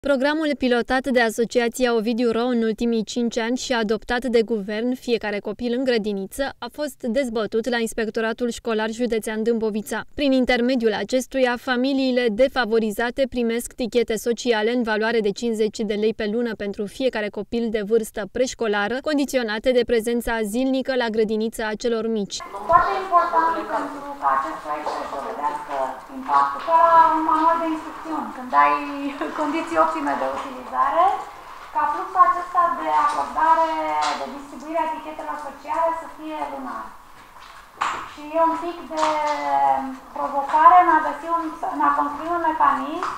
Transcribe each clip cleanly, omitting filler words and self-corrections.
Programul pilotat de Asociația Ovidiu Ro în ultimii 5 ani și adoptat de guvern, Fiecare copil în grădiniță, a fost dezbătut la Inspectoratul Școlar Județean Dâmbovița. Prin intermediul acestuia, familiile defavorizate primesc tichete sociale în valoare de 50 de lei pe lună pentru fiecare copil de vârstă preșcolară, condiționate de prezența zilnică la grădinița a celor mici. Foarte important pentru ca acest proiect să dovedească impactul, ca un manual de instrucțiuni, când ai condiții optime de utilizare, ca fluxul acesta de acordare, de distribuire a etichetelor sociale să fie lunar. Și e un pic de provocare în a construi un mecanism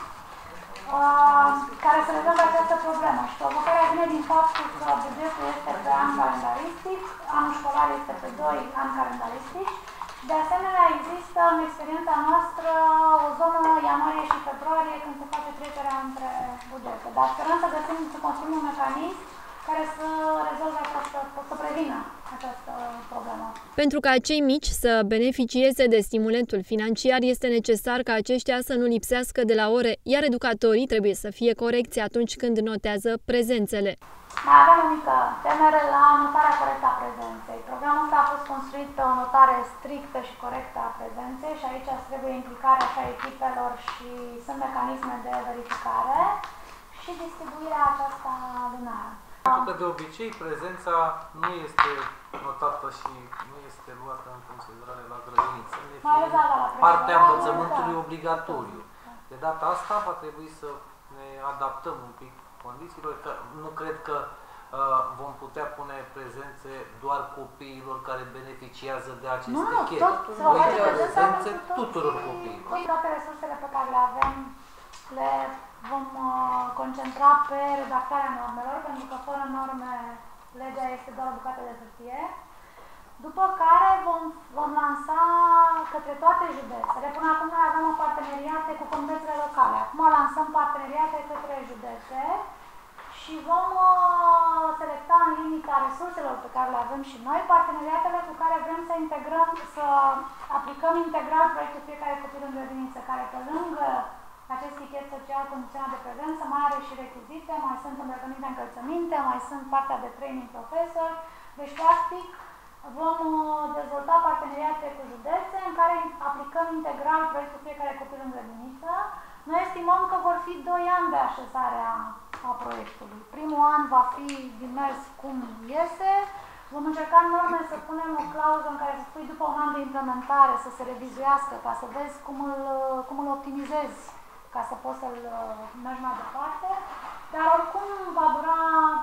care să rezolve această problemă. Și provocarea vine din faptul că bugetul este pe an calendaristic, anul școlar este pe 2 ani calendaristici. De asemenea, există în experiența noastră o zonă ianuarie și februarie când se face trecerea între bugete. Dar sperăm să găsim, să construim un mecanism care să rezolve să prevină această problemă. Pentru ca cei mici să beneficieze de stimulentul financiar, este necesar ca aceștia să nu lipsească de la ore, iar educatorii trebuie să fie corecți atunci când notează prezențele. Mai avem o mică temere la notarea corectă a prezenței. Programul ăsta a fost construit pe o notare strictă și corectă a prezenței și aici trebuie implicarea și a echipelor și sunt mecanisme de verificare și distribuirea aceasta lunară. Pentru că de obicei prezența nu este notată și nu este luată în considerare la grădiniță. Partea învățământului obligatoriu. De data asta va trebui să ne adaptăm un pic condițiilor, că nu cred că vom putea pune prezențe doar copiilor care beneficiază de aceste chete. Prezențe tuturor copiilor. Toate resursele pe care le avem le vom concentra pe redactarea normelor, pentru că fără norme legea este doar o bucată de hârtie. După care vom lansa către toate județele. Până acum noi avem parteneriate cu comunitățile locale. Acum lansăm parteneriate către județe și vom selecta în limita resurselor pe care le avem și noi parteneriatele cu care vrem să integrăm, să aplicăm integral proiectul Fiecare copil în grădiniță, care pe lângă acest tichet social condiționat de prezență mai are și rechizite, mai sunt îmbrăcăminte, încălțăminte, mai sunt partea de training profesor. Deci, practic, vom dezvolta parteneriate cu județe în care aplicăm integral proiectul Fiecare copil în grădiniță. Noi estimăm că vor fi 2 ani de așezare a proiectului. Primul an va fi din mers cum iese. Vom încerca în norme să punem o clauză în care să spui după un an de implementare să se revizuiască, ca să vezi cum îl optimizezi, ca să poți să-l mergi mai departe. Dar oricum va dura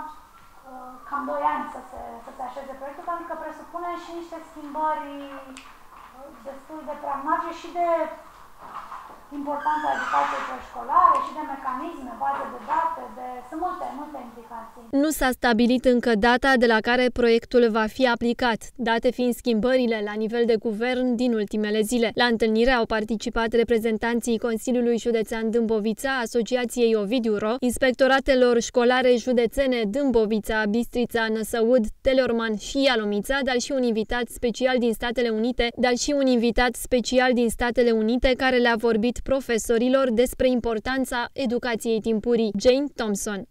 cam 2 ani să se așeze proiectul, pentru că presupune și niște schimbări destul de pragmatice și de importanța educației preșcolare și de mecanisme, baze de date, sunt multe implicații. Nu s-a stabilit încă data de la care proiectul va fi aplicat, date fiind schimbările la nivel de guvern din ultimele zile. La întâlnire au participat reprezentanții Consiliului Județean Dâmbovița, Asociației Ovidiu Ro, inspectoratelor școlare județene Dâmbovița, Bistrița, Năsăud, Teleorman și Ialomița, dar și un invitat special din Statele Unite, care le-a vorbit profesorilor despre importanța educației timpurii. Jane Thompson.